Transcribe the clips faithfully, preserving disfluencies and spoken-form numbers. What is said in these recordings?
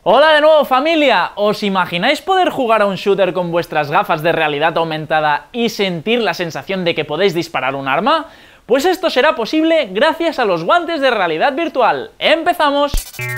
Hola de nuevo, familia. ¿Os imagináis poder jugar a un shooter con vuestras gafas de realidad aumentada y sentir la sensación de que podéis disparar un arma? Pues esto será posible gracias a los guantes de realidad virtual. ¡Empezamos!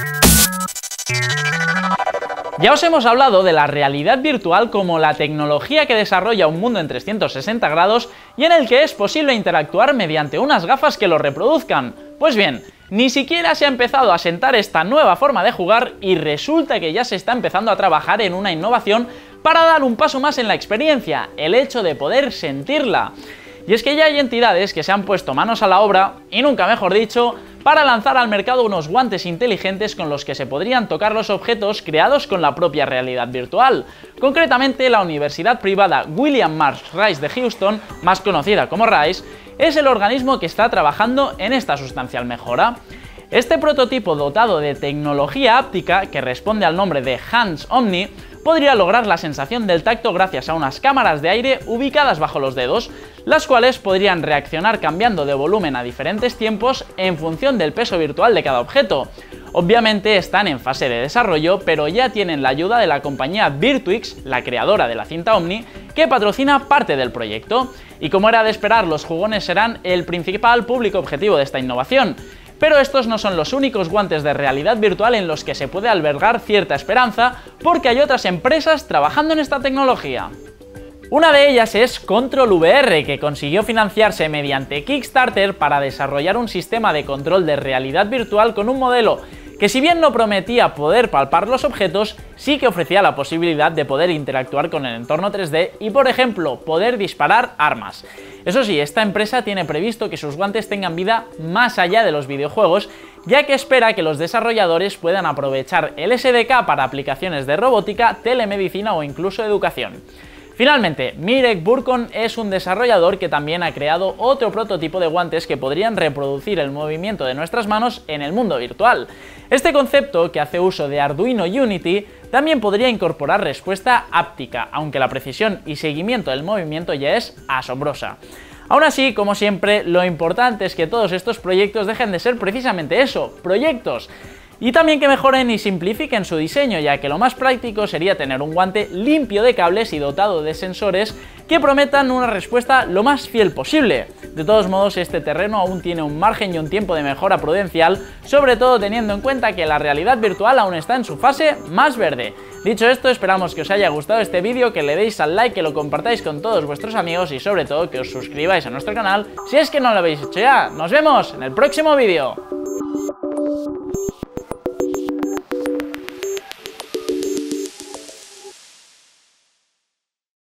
Ya os hemos hablado de la realidad virtual como la tecnología que desarrolla un mundo en trescientos sesenta grados y en el que es posible interactuar mediante unas gafas que lo reproduzcan. Pues bien, ni siquiera se ha empezado a sentar esta nueva forma de jugar y resulta que ya se está empezando a trabajar en una innovación para dar un paso más en la experiencia, el hecho de poder sentirla. Y es que ya hay entidades que se han puesto manos a la obra, y nunca mejor dicho, para lanzar al mercado unos guantes inteligentes con los que se podrían tocar los objetos creados con la propia realidad virtual. Concretamente, la universidad privada William Marsh Rice de Houston, más conocida como Rice, es el organismo que está trabajando en esta sustancial mejora. Este prototipo dotado de tecnología áptica, que responde al nombre de Hands Omni, podría lograr la sensación del tacto gracias a unas cámaras de aire ubicadas bajo los dedos, las cuales podrían reaccionar cambiando de volumen a diferentes tiempos en función del peso virtual de cada objeto. Obviamente están en fase de desarrollo, pero ya tienen la ayuda de la compañía Virtuix, la creadora de la cinta Omni, que patrocina parte del proyecto. Y como era de esperar, los jugones serán el principal público objetivo de esta innovación. Pero estos no son los únicos guantes de realidad virtual en los que se puede albergar cierta esperanza, porque hay otras empresas trabajando en esta tecnología. Una de ellas es Control V R, que consiguió financiarse mediante Kickstarter para desarrollar un sistema de control de realidad virtual con un modelo que, si bien no prometía poder palpar los objetos, sí que ofrecía la posibilidad de poder interactuar con el entorno tres D y, por ejemplo, poder disparar armas. Eso sí, esta empresa tiene previsto que sus guantes tengan vida más allá de los videojuegos, ya que espera que los desarrolladores puedan aprovechar el S D K para aplicaciones de robótica, telemedicina o incluso educación. Finalmente, Mirek Burkon es un desarrollador que también ha creado otro prototipo de guantes que podrían reproducir el movimiento de nuestras manos en el mundo virtual. Este concepto, que hace uso de Arduino Unity, también podría incorporar respuesta áptica, aunque la precisión y seguimiento del movimiento ya es asombrosa. Aún así, como siempre, lo importante es que todos estos proyectos dejen de ser precisamente eso, proyectos. Y también que mejoren y simplifiquen su diseño, ya que lo más práctico sería tener un guante limpio de cables y dotado de sensores que prometan una respuesta lo más fiel posible. De todos modos, este terreno aún tiene un margen y un tiempo de mejora prudencial, sobre todo teniendo en cuenta que la realidad virtual aún está en su fase más verde. Dicho esto, esperamos que os haya gustado este vídeo, que le deis al like, que lo compartáis con todos vuestros amigos y sobre todo que os suscribáis a nuestro canal si es que no lo habéis hecho ya. ¡Nos vemos en el próximo vídeo!